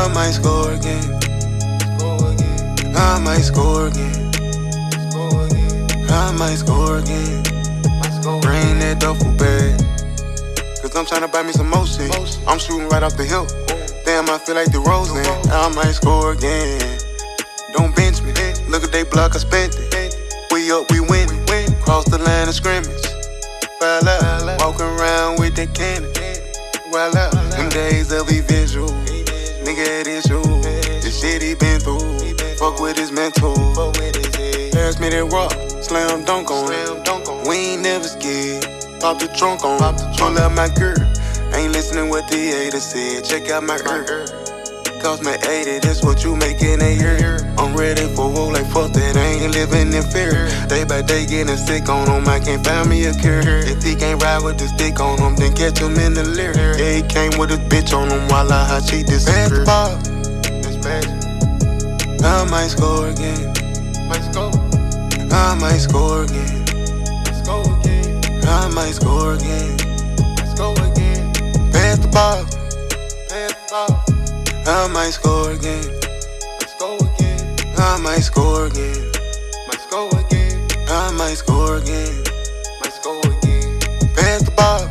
might score again. I might score again. I might score again. Bring that duffel bag, cause I'm tryna buy me some motion. I'm shooting right off the hip. Damn, I feel like DeRozan. I might score again. Don't bench me. Look at they block, I spent it. We up, we win. Cross the line of scrimmage. File out. Walking around with that cannon. While out. Them days of visual. Nigga had issues. The shit he been through. Fuck with his mental. Pass me that rock. Slam dunk on. We ain't never scared. Pop the trunk on. Pull out my girl. Ain't listening what the haters said. Check out my ear. Cost me 80, that's what you make in a year. I'm ready for war like fuck that, I ain't living in fear. Day by day getting sick on him, I can't find me a cure. If he can't ride with the stick on him, then catch him in the lyre. Yeah, he came with his bitch on him while I hot cheat this basketball. That's magic. I might score again. I might score again. I might score again. Pass the ball. I might score again. I might score again. I might score again. Pass the ball.